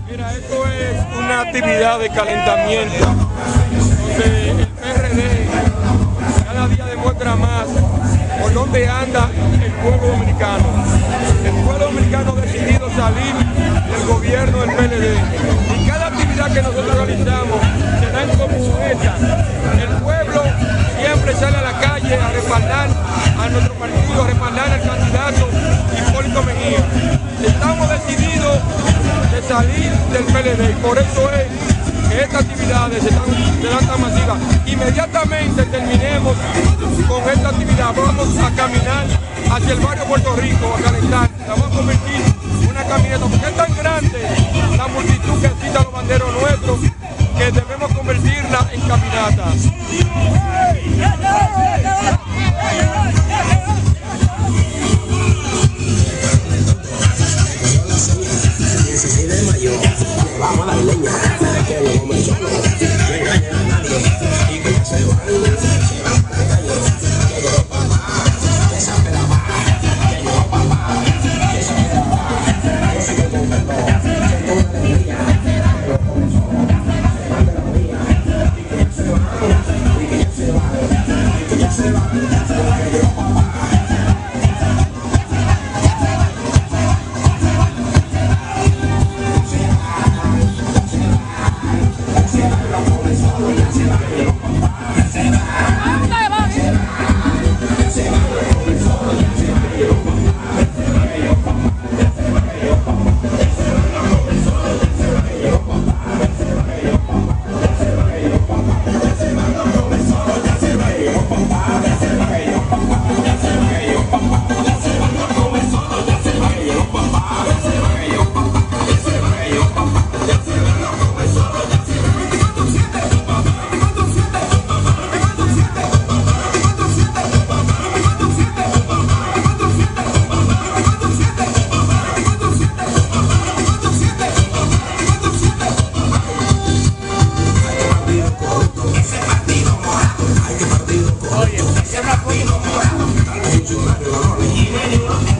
Mira, esto es una actividad de calentamiento donde el PRD cada día demuestra más por dónde anda el pueblo dominicano. El pueblo dominicano ha decidido salir del gobierno del PLD y cada actividad que nosotros realizamos se da como esta. El pueblo siempre sale a la calle a respaldar a nuestro partido, a respaldar al candidato Hipólito Mejía. Estamos decididos de salir del PLD y por eso es que estas actividades se dan tan masivas. Inmediatamente terminemos con esta actividad, vamos a caminar hacia el barrio Puerto Rico a calentar. La vamos a convertir en una caminata, porque es tan grande la multitud que asiste a los banderos nuestros que debemos convertirla en caminata. Vamos a la leña, que no me solo, no engañen a nadie, y que ya se van para la calle, que llegó papá, que sabe la baja, que llegó papá, que sabe la baja, yo sigo contento, siento una alegría, pero comenzó, se van de la mía, y que ya se van, y que ya se van, y que ya se van, que llegó papá. Oye, una foto.